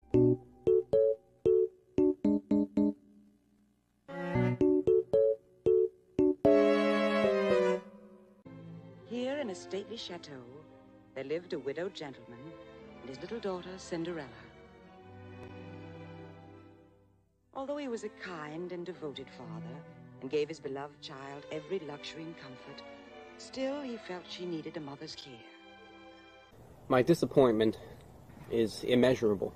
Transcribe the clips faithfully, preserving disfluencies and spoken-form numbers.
Here in a stately chateau, there lived a widowed gentleman and his little daughter, Cinderella. Although he was a kind and devoted father and gave his beloved child every luxury and comfort, still he felt she needed a mother's care. My disappointment is immeasurable.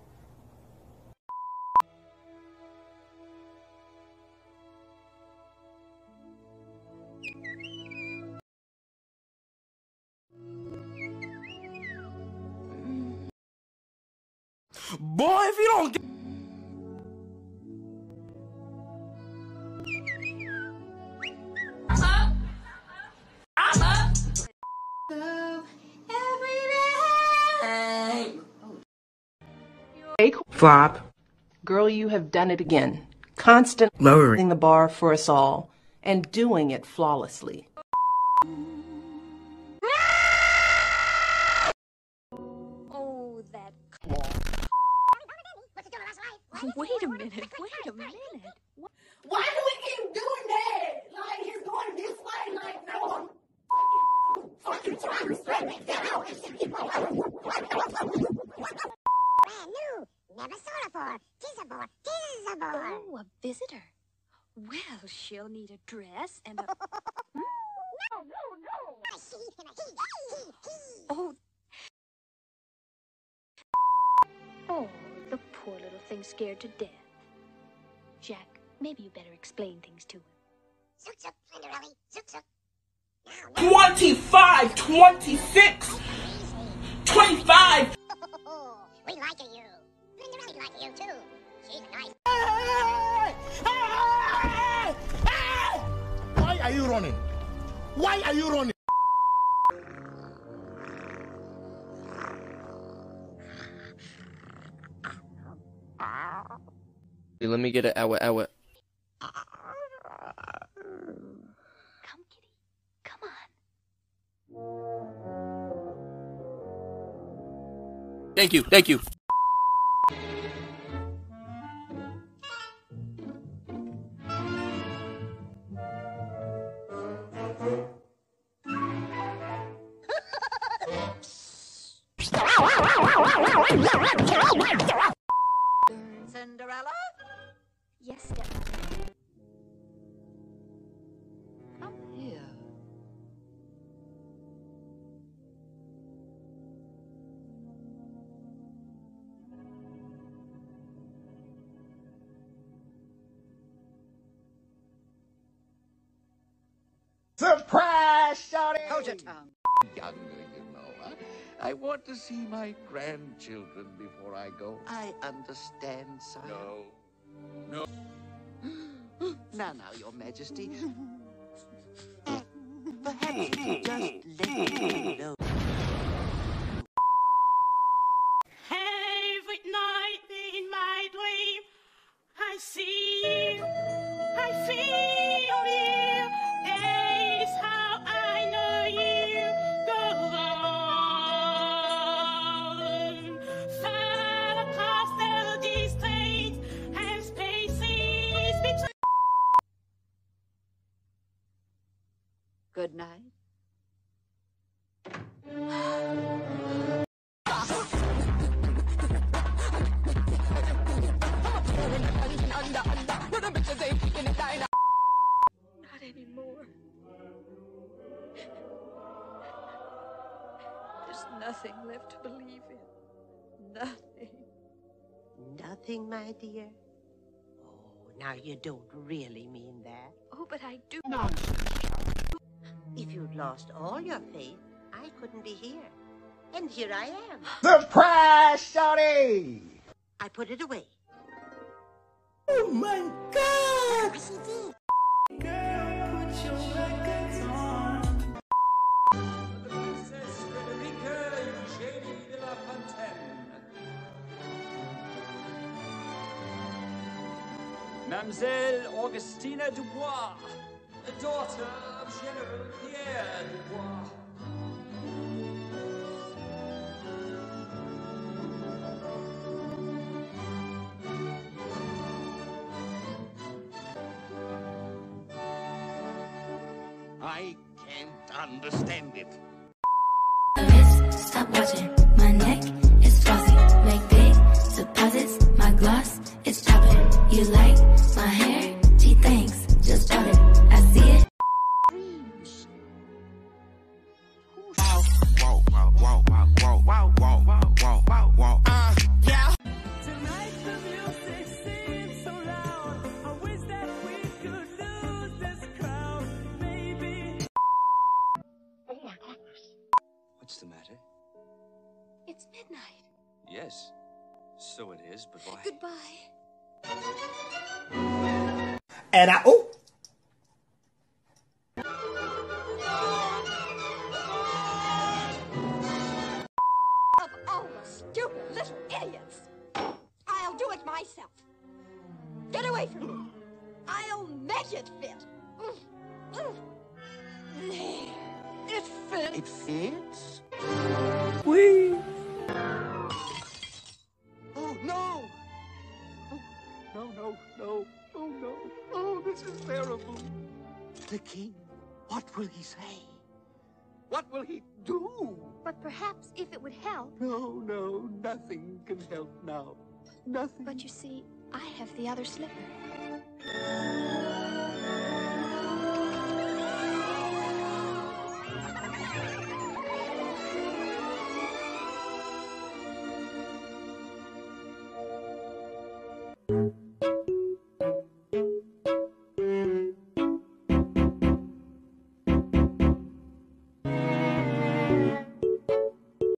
Boy, if you don't get... Flop. Girl, you have done it again. Constantly lowering the bar for us all and doing it flawlessly. Oh, that... Wait a minute, wait a minute. Why do we keep doing that? Like, he's going this way, like, no, I'm fucking trying to spread me down. Brand new, never saw it before. Tis-a-bore, tis-a-bore. Oh, a visitor. Well, she'll need a dress and a... hmm? No, no, no. A he and a he, he, he. Oh. Oh, the poor little thing's scared to death. Jack, maybe you better explain things to him. Zook-zook, Cinderella, zook-zook. twenty-five, twenty-six, twenty-five. We like you. Cinderella like you too. She's nice. Why are you running? Why are you running? Let me get it. Ow, ow. Come, kitty. Come on. Thank you, thank you. Cinderella? Yes, stepmother. Come here. Surprise, shawty! Hold your tongue. Younger, you know. Huh? I want to see my grandchildren before I go. I understand, sire. No. No. Now, now, your majesty. Perhaps you could just let me know. Every night in my dream, I see you, I feel you. That is how I know you go on. Far across the distance and spaces between. Good night. Not anymore. There's nothing left to believe in. Nothing. Nothing, my dear? Oh, now you don't really mean that. Oh, but I do. If you'd lost all your faith, I couldn't be here. And here I am. Surprise, shawty! I put it away. Oh my God! Yes, he did. Girl, put your records on. Mademoiselle Augustina Dubois, the daughter of General Pierre Dubois. I can't understand it. Stop watching. My neck is flossy. Make big deposits. My gloss is popping. You like my hair? Gee, thanks. Just bought it. I see it. Wow, wow, wow, wow, wow, wow, wow, wow, wow, wow, wow. Uh, yeah. Tonight the music seems so loud. I wish that we could lose this crowd. Maybe. Oh my goodness. What's the matter? It's midnight. Yes, so it is, but why? Goodbye. And I oh. Of all the stupid little idiots. I'll do it myself. Get away from me. I'll make it fit. There. It fits. It fits? Whee! Oh, no! Oh, no, no, no. Oh, no. Oh, this is terrible. The king, what will he say? What will he do? But perhaps if it would help. No, no, nothing can help now. Nothing. But you see, I have the other slipper. Thank you.